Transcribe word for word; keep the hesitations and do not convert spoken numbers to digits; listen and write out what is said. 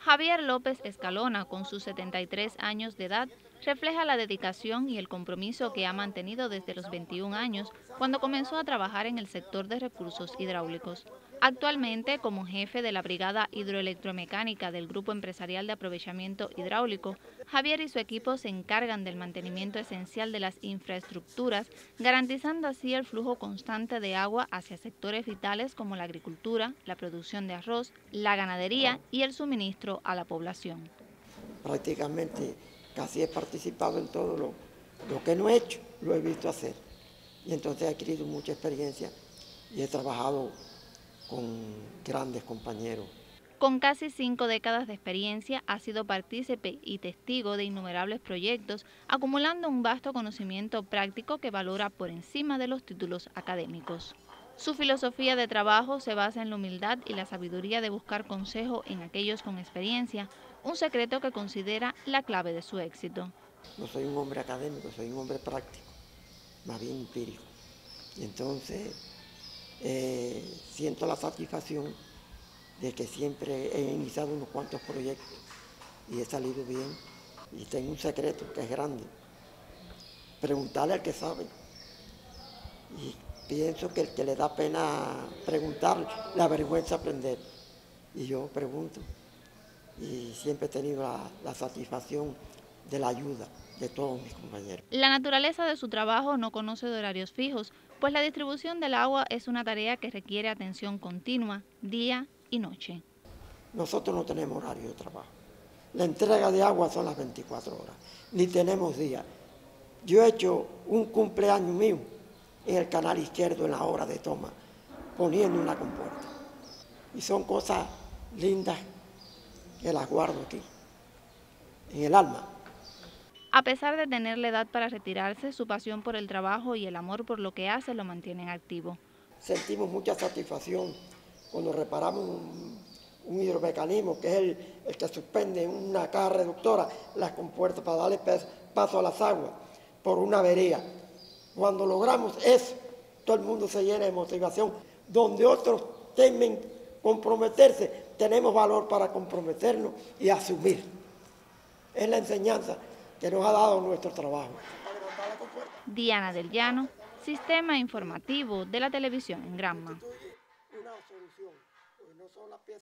Javier López Escalona, con sus setenta y tres años de edad, refleja la dedicación y el compromiso que ha mantenido desde los veintiún años, cuando comenzó a trabajar en el sector de recursos hidráulicos. Actualmente, como jefe de la Brigada Hidroelectromecánica del Grupo Empresarial de Aprovechamiento Hidráulico, Javier y su equipo se encargan del mantenimiento esencial de las infraestructuras, garantizando así el flujo constante de agua hacia sectores vitales como la agricultura, la producción de arroz, la ganadería y el suministro a la población. Prácticamente casi he participado en todo lo, lo que no he hecho, lo he visto hacer. Y entonces he adquirido mucha experiencia y he trabajado con grandes compañeros. Con casi cinco décadas de experiencia, ha sido partícipe y testigo de innumerables proyectos, acumulando un vasto conocimiento práctico que valora por encima de los títulos académicos. Su filosofía de trabajo se basa en la humildad y la sabiduría de buscar consejo en aquellos con experiencia, un secreto que considera la clave de su éxito. No soy un hombre académico, soy un hombre práctico, más bien empírico. Y entonces eh, siento la satisfacción de que siempre he iniciado unos cuantos proyectos y he salido bien. Y tengo un secreto que es grande: preguntarle al que sabe. Y pienso que el que le da pena preguntar, le avergüenza aprender. Y yo pregunto. Y siempre he tenido la, la satisfacción de la ayuda de todos mis compañeros. La naturaleza de su trabajo no conoce de horarios fijos, pues la distribución del agua es una tarea que requiere atención continua, día y noche. Nosotros no tenemos horario de trabajo. La entrega de agua son las veinticuatro horas, ni tenemos día. Yo he hecho un cumpleaños mío en el canal izquierdo en la hora de toma, poniendo una compuerta. Y son cosas lindas que las guardo aquí, en el alma. A pesar de tener la edad para retirarse, su pasión por el trabajo y el amor por lo que hace lo mantienen activo. Sentimos mucha satisfacción cuando reparamos un, un hidromecanismo, que es el, el que suspende en una caja reductora las compuertas para darle paso a las aguas por una avería. Cuando logramos eso, todo el mundo se llena de motivación. Donde otros temen comprometerse, tenemos valor para comprometernos y asumir. Es la enseñanza que nos ha dado nuestro trabajo. Diana del Llano, Sistema Informativo de la Televisión en Granma.